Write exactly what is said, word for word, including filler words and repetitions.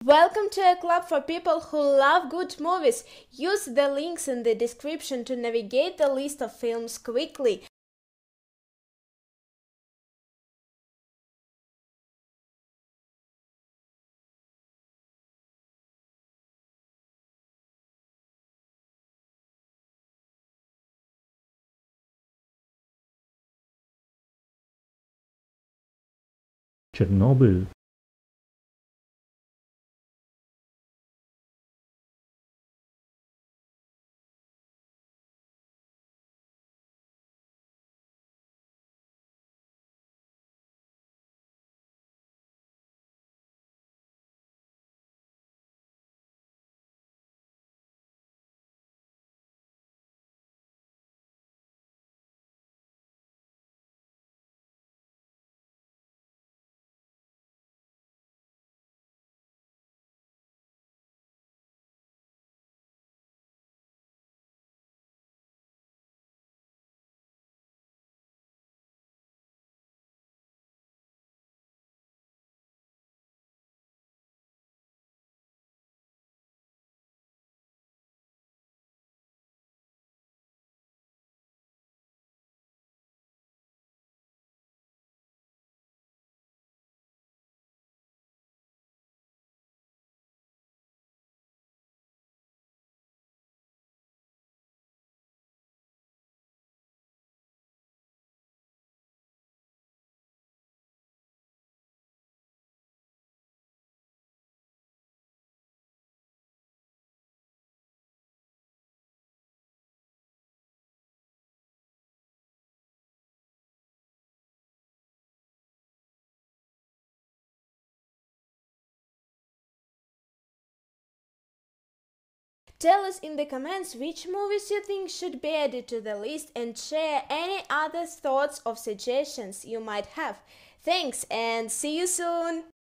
Welcome to a club for people who love good movies. Use the links in the description to navigate the list of films quickly. Chernobyl. Tell us in the comments which movies you think should be added to the list and share any other thoughts or suggestions you might have. Thanks and see you soon!